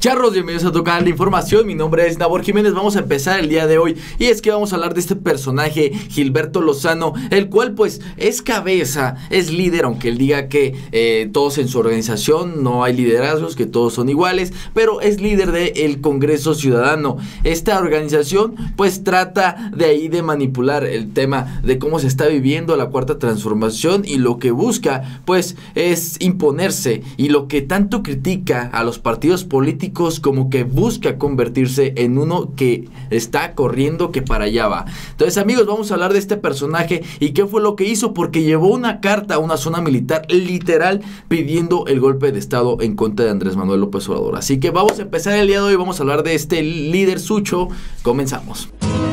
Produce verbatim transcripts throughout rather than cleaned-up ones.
Charros, bienvenidos a tu canal de información. Mi nombre es Nabor Jiménez. Vamos a empezar el día de hoy y es que vamos a hablar de este personaje, Gilberto Lozano, el cual pues es cabeza, es líder, aunque él diga que eh, todos en su organización no hay liderazgos, que todos son iguales, pero es líder del Congreso Ciudadano. Esta organización pues trata de ahí de manipular el tema de cómo se está viviendo la cuarta transformación, y lo que busca pues es imponerse, y lo que tanto critica a los partidos políticos como que busca convertirse en uno que está corriendo que para allá va. Entonces, amigos, vamos a hablar de este personaje y qué fue lo que hizo, porque llevó una carta a una zona militar literal pidiendo el golpe de estado en contra de Andrés Manuel López Obrador. Así que vamos a empezar el día de hoy, vamos a hablar de este líder sucho. Comenzamos.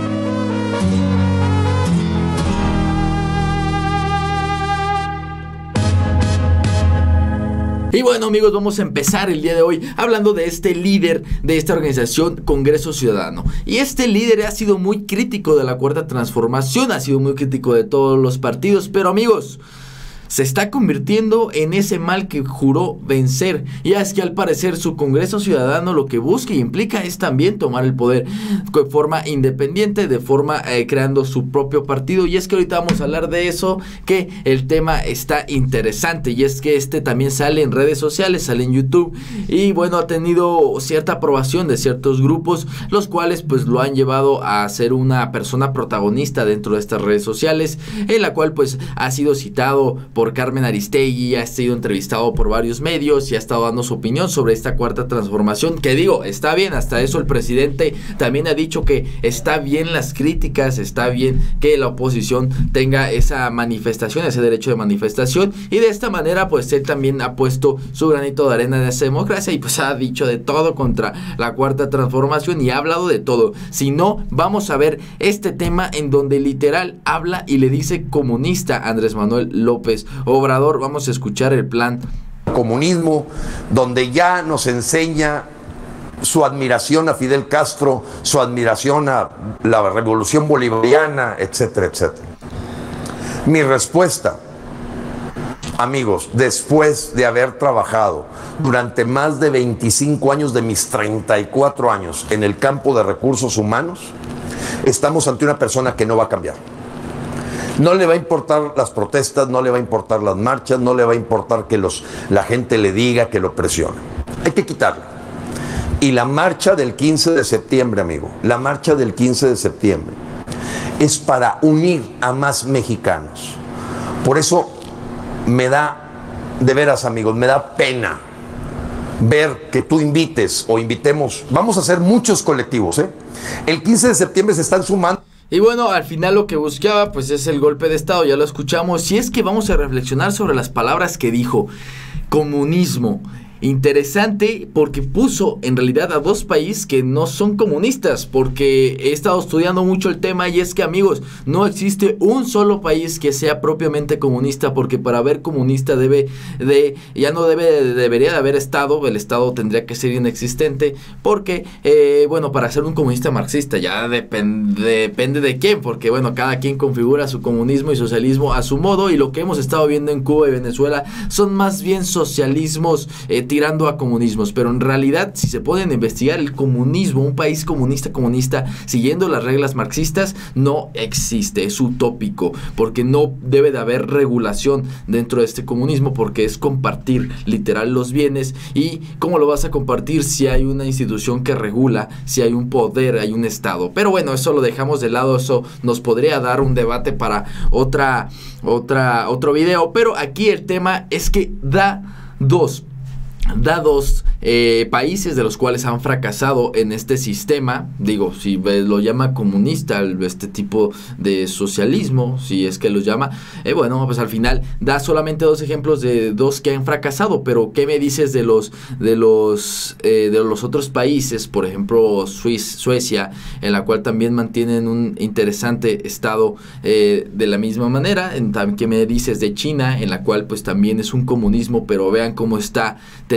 Y bueno, amigos, vamos a empezar el día de hoy hablando de este líder de esta organización, Congreso Ciudadano. Y este líder ha sido muy crítico de la cuarta transformación, ha sido muy crítico de todos los partidos, pero amigos, se está convirtiendo en ese mal que juró vencer. Y es que al parecer su Congreso Ciudadano lo que busca y implica es también tomar el poder de forma independiente, de forma eh, creando su propio partido. Y es que ahorita vamos a hablar de eso, que el tema está interesante. Y es que este también sale en redes sociales, sale en YouTube. Y bueno, ha tenido cierta aprobación de ciertos grupos, los cuales pues lo han llevado a ser una persona protagonista dentro de estas redes sociales, en la cual pues ha sido citado por Carmen Aristegui, ha sido entrevistado por varios medios y ha estado dando su opinión sobre esta cuarta transformación, que digo, está bien. Hasta eso el presidente también ha dicho que está bien las críticas, está bien que la oposición tenga esa manifestación, ese derecho de manifestación, y de esta manera pues él también ha puesto su granito de arena en esa democracia y pues ha dicho de todo contra la cuarta transformación y ha hablado de todo. Si no, vamos a ver este tema en donde literal habla y le dice comunista a Andrés Manuel López Obrador. Vamos a escuchar el plan. Comunismo, donde ya nos enseña su admiración a Fidel Castro, su admiración a la revolución bolivariana, etcétera, etcétera. Mi respuesta, amigos, después de haber trabajado durante más de veinticinco años de mis treinta y cuatro años en el campo de recursos humanos, estamos ante una persona que no va a cambiar. No le va a importar las protestas, no le va a importar las marchas, no le va a importar que los, la gente le diga, que lo presione. Hay que quitarlo. Y la marcha del quince de septiembre, amigo, la marcha del quince de septiembre es para unir a más mexicanos. Por eso me da, de veras, amigos, me da pena ver que tú invites o invitemos, vamos a hacer muchos colectivos, ¿eh? El quince de septiembre se están sumando. Y bueno, al final lo que buscaba pues es el golpe de estado, ya lo escuchamos. Y es que vamos a reflexionar sobre las palabras que dijo. Comunismo. Interesante, porque puso en realidad a dos países que no son comunistas, porque he estado estudiando mucho el tema y es que, amigos, no existe un solo país que sea propiamente comunista, porque para haber comunista debe de, ya no debe, debería de haber estado, el estado tendría que ser inexistente, porque, eh, bueno, para ser un comunista marxista ya depende, depende de quién, porque bueno, cada quien configura su comunismo y socialismo a su modo, y lo que hemos estado viendo en Cuba y Venezuela son más bien socialismos, eh, tirando a comunismos, pero en realidad si se pueden investigar, el comunismo, un país comunista comunista siguiendo las reglas marxistas, no existe, es utópico, porque no debe de haber regulación dentro de este comunismo, porque es compartir literal los bienes. Y ¿cómo lo vas a compartir si hay una institución que regula, si hay un poder, hay un estado? Pero bueno, eso lo dejamos de lado, eso nos podría dar un debate para otra, otra, otro video, pero aquí el tema es que da dos da dos eh, países de los cuales han fracasado en este sistema. Digo, si lo llama comunista este tipo de socialismo, si es que lo llama, eh, bueno, pues al final da solamente dos ejemplos de dos que han fracasado. Pero ¿qué me dices de los de los eh, de los otros países? Por ejemplo, Suiz, Suecia, en la cual también mantienen un interesante estado eh, de la misma manera. ¿Qué me dices de China, en la cual pues también es un comunismo, pero vean cómo está teniendo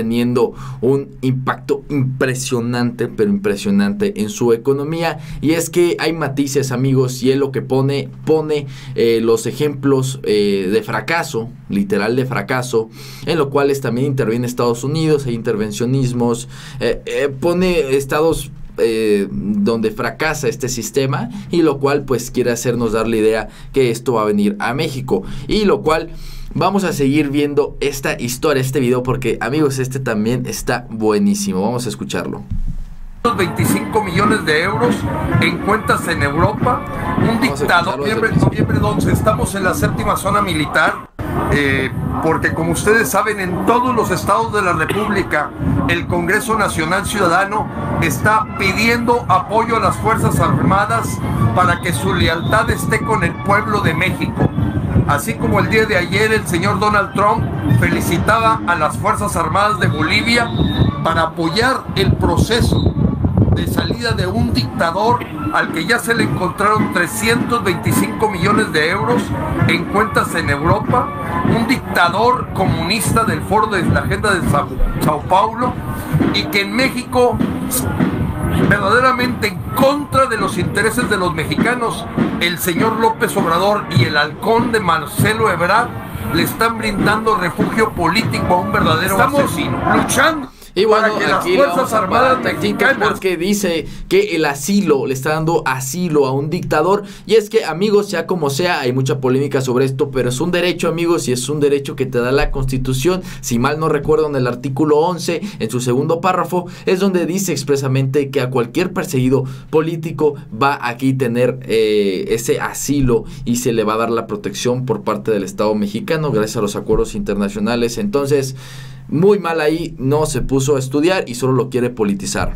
teniendo un impacto impresionante, pero impresionante en su economía. Y es que hay matices, amigos, y él lo que pone, pone eh, los ejemplos eh, de fracaso, literal de fracaso, en lo cuales también interviene Estados Unidos, hay intervencionismos, eh, eh, pone estados Eh, donde fracasa este sistema, y lo cual pues quiere hacernos dar la idea que esto va a venir a México, y lo cual vamos a seguir viendo esta historia, este video, porque amigos, este también está buenísimo. Vamos a escucharlo. veinticinco millones de euros en cuentas en Europa, un dictador. Noviembre, noviembre once, estamos en la séptima zona militar, eh, porque como ustedes saben, en todos los estados de la República el Congreso Nacional Ciudadano está pidiendo apoyo a las Fuerzas Armadas para que su lealtad esté con el pueblo de México. Así como el día de ayer el señor Donald Trump felicitaba a las Fuerzas Armadas de Bolivia para apoyar el proceso de salida de un dictador al que ya se le encontraron trescientos veinticinco millones de euros en cuentas en Europa, un dictador comunista del Foro de la Agenda de Sao, Sao Paulo, y que en México, verdaderamente en contra de los intereses de los mexicanos, el señor López Obrador y el halcón de Marcelo Ebrard le están brindando refugio político a un verdadero Estamos asesino, luchando. Y bueno, para que aquí las Fuerzas Armadas mexicanas, porque dice que el asilo, le está dando asilo a un dictador. Y es que, amigos, sea como sea, hay mucha polémica sobre esto, pero es un derecho, amigos, y es un derecho que te da la Constitución. Si mal no recuerdo, en el artículo once, en su segundo párrafo, es donde dice expresamente que a cualquier perseguido político va aquí tener eh, ese asilo, y se le va a dar la protección por parte del Estado mexicano gracias a los acuerdos internacionales. Entonces, muy mal ahí, no se puso a estudiar y solo lo quiere politizar.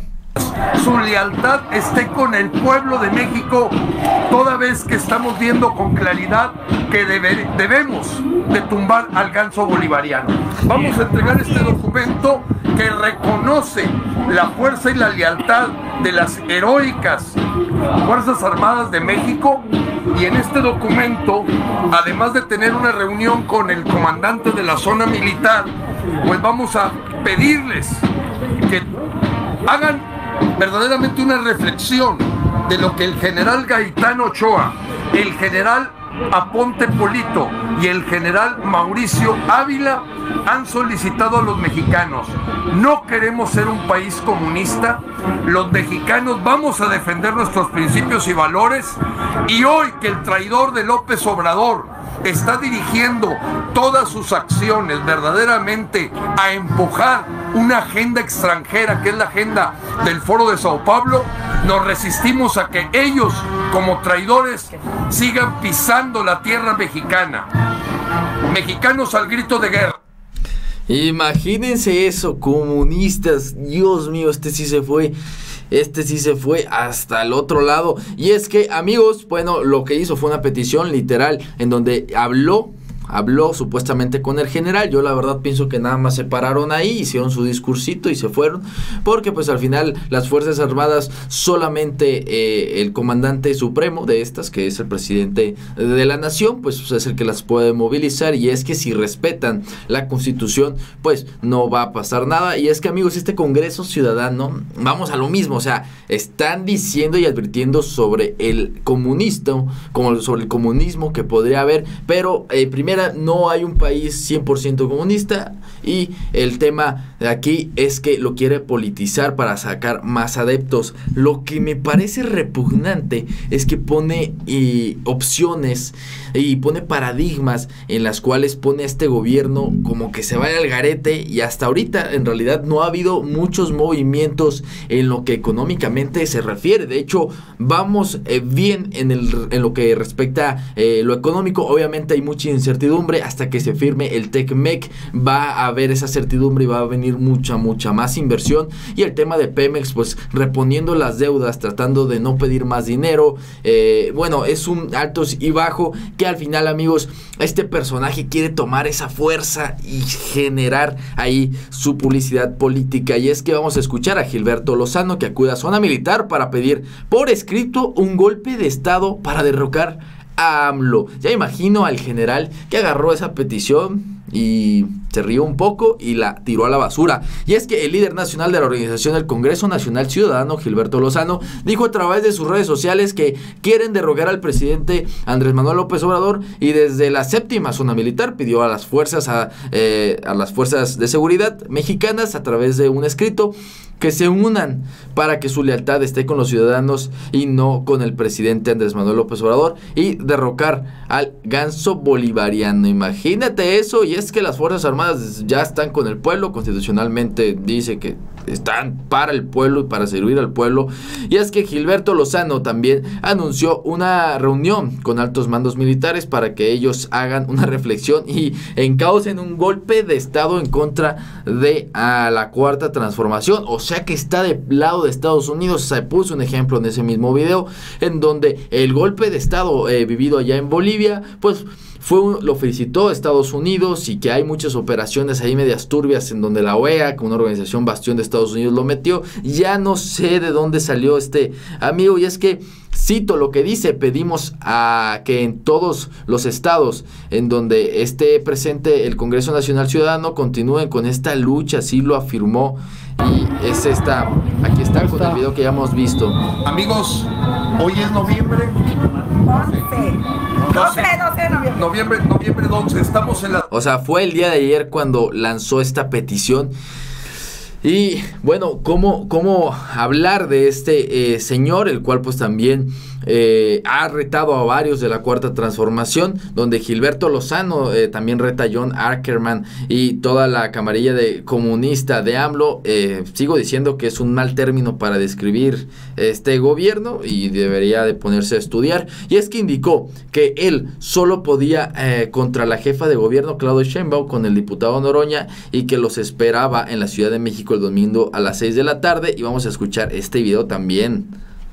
Su lealtad esté con el pueblo de México, toda vez que estamos viendo con claridad que debe, debemos de tumbar al ganso bolivariano. Vamos a entregar este documento que reconoce la fuerza y la lealtad de las heroicas Fuerzas Armadas de México, y en este documento, además de tener una reunión con el comandante de la zona militar, pues vamos a pedirles que hagan verdaderamente una reflexión de lo que el general Gaitán Ochoa, el general Aponte Polito y el general Mauricio Ávila han solicitado a los mexicanos. No queremos ser un país comunista. Los mexicanos vamos a defender nuestros principios y valores, y hoy que el traidor de López Obrador está dirigiendo todas sus acciones verdaderamente a empujar una agenda extranjera, que es la agenda del Foro de Sao Paulo, nos resistimos a que ellos, como traidores, sigan pisando la tierra mexicana. Mexicanos al grito de guerra. Imagínense eso, comunistas. Dios mío, este sí se fue. Este sí se fue hasta el otro lado. Y es que, amigos, bueno, lo que hizo fue una petición literal en donde habló Habló supuestamente con el general. Yo la verdad pienso que nada más se pararon ahí, hicieron su discursito y se fueron, porque pues al final las Fuerzas Armadas, solamente eh, el comandante supremo de estas, que es el presidente de la nación, pues es el que las puede movilizar. Y es que si respetan la Constitución, pues no va a pasar nada. Y es que, amigos, este Congreso Ciudadano, vamos a lo mismo, o sea, están diciendo y advirtiendo sobre el comunismo, como sobre el comunismo que podría haber, pero eh, primero, no hay un país cien por ciento comunista, y el tema de aquí es que lo quiere politizar para sacar más adeptos. Lo que me parece repugnante es que pone eh, opciones y pone paradigmas en las cuales pone a este gobierno como que se vaya al garete, y hasta ahorita en realidad no ha habido muchos movimientos en lo que económicamente se refiere. De hecho, vamos eh, bien en, el, en lo que respecta a eh, lo económico. Obviamente hay mucha incertidumbre. Hasta que se firme el TECMEC va a haber esa certidumbre y va a venir mucha, mucha más inversión. Y el tema de Pemex, pues reponiendo las deudas, tratando de no pedir más dinero. Eh, bueno, es un altos y bajo que al final, amigos, este personaje quiere tomar esa fuerza y generar ahí su publicidad política. Y es que vamos a escuchar a Gilberto Lozano, que acude a zona militar para pedir por escrito un golpe de estado para derrocar a AMLO. Ya imagino al general que agarró esa petición y se rió un poco y la tiró a la basura. Y es que el líder nacional de la organización del Congreso Nacional Ciudadano, Gilberto Lozano, dijo a través de sus redes sociales que quieren derrocar al presidente Andrés Manuel López Obrador, y desde la séptima zona militar pidió a las fuerzas a, eh, a las fuerzas de seguridad mexicanas, a través de un escrito, que se unan para que su lealtad esté con los ciudadanos y no con el presidente Andrés Manuel López Obrador, y derrocar al ganso bolivariano. Imagínate eso. Y es que las Fuerzas Armadas ya están con el pueblo, constitucionalmente dice que están para el pueblo y para servir al pueblo. Y es que Gilberto Lozano también anunció una reunión con altos mandos militares para que ellos hagan una reflexión y encaucen un golpe de estado en contra de a la Cuarta Transformación. O sea que está del lado de Estados Unidos. Se puso un ejemplo en ese mismo video, en donde el golpe de estado eh, vivido allá en Bolivia, pues fue un, lo felicitó Estados Unidos, y que hay muchas operaciones ahí medias turbias en donde la O E A, con una organización bastión de Estados Unidos, lo metió. Ya no sé de dónde salió este amigo, y es que cito lo que dice: pedimos a que en todos los estados en donde esté presente el Congreso Nacional Ciudadano continúen con esta lucha, así lo afirmó. Y es esta, aquí está con el video que ya hemos visto. Amigos, hoy es noviembre once, doce, doce de noviembre. Noviembre, noviembre once, estamos en la... O sea, fue el día de ayer cuando lanzó esta petición. Y bueno, ¿cómo, cómo hablar de este eh, señor, el cual pues también eh, ha retado a varios de la Cuarta Transformación, donde Gilberto Lozano eh, también reta a John Ackerman y toda la camarilla de comunista de AMLO? Eh, sigo diciendo que es un mal término para describir este gobierno y debería de ponerse a estudiar. Y es que indicó que él solo podía eh, contra la jefa de gobierno, Claudia Sheinbaum, con el diputado Noroña, y que los esperaba en la Ciudad de México el domingo a las seis de la tarde. Y vamos a escuchar este video también.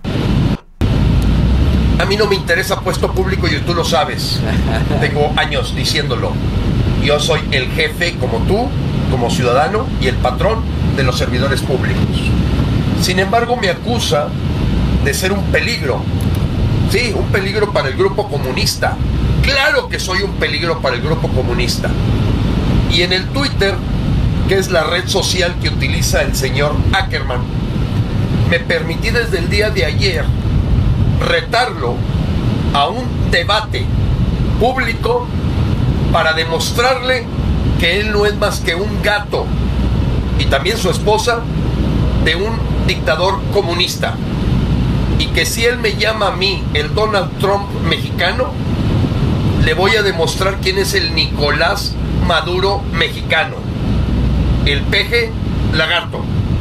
A mí no me interesa puesto público y tú lo sabes. Tengo años diciéndolo. Yo soy el jefe, como tú, como ciudadano, y el patrón de los servidores públicos. Sin embargo, me acusa de ser un peligro. Sí, un peligro para el grupo comunista. Claro que soy un peligro para el grupo comunista. Y en el Twitter, que es la red social que utiliza el señor Ackerman, me permití desde el día de ayer retarlo a un debate público para demostrarle que él no es más que un gato, y también su esposa, de un dictador comunista, y que si él me llama a mí el Donald Trump mexicano, le voy a demostrar quién es el Nicolás Maduro mexicano, el peje lagarto.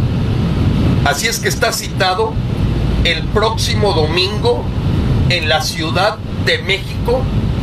Así es que está citado el próximo domingo en la Ciudad de México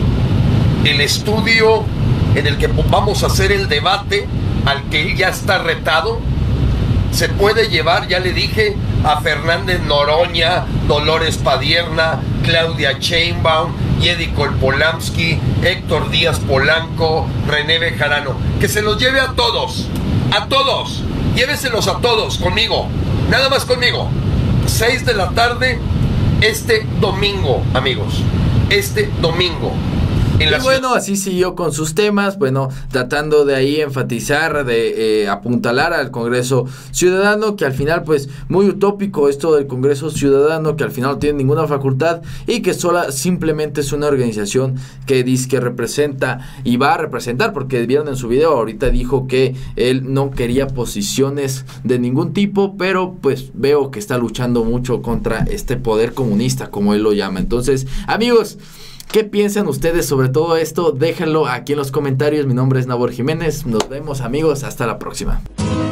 el estudio en el que vamos a hacer el debate al que él ya está retado. Se puede llevar, ya le dije, a Fernández Noroña, Dolores Padierna, Claudia Sheinbaum, Yedi Kolpolamsky, Héctor Díaz Polanco, René Bejarano. Que se los lleve a todos, a todos, lléveselos a todos conmigo, nada más conmigo. seis de la tarde este domingo, amigos, este domingo. Y bueno, así siguió con sus temas, bueno, tratando de ahí enfatizar, de eh, apuntalar al Congreso Ciudadano, que al final pues muy utópico esto del Congreso Ciudadano, que al final no tiene ninguna facultad y que sola simplemente es una organización que dice que representa y va a representar, porque vieron en su video, ahorita dijo que él no quería posiciones de ningún tipo, pero pues veo que está luchando mucho contra este poder comunista, como él lo llama. Entonces, amigos, ¿qué piensan ustedes sobre todo esto? Déjenlo aquí en los comentarios. Mi nombre es Nabor Jiménez. Nos vemos, amigos. Hasta la próxima.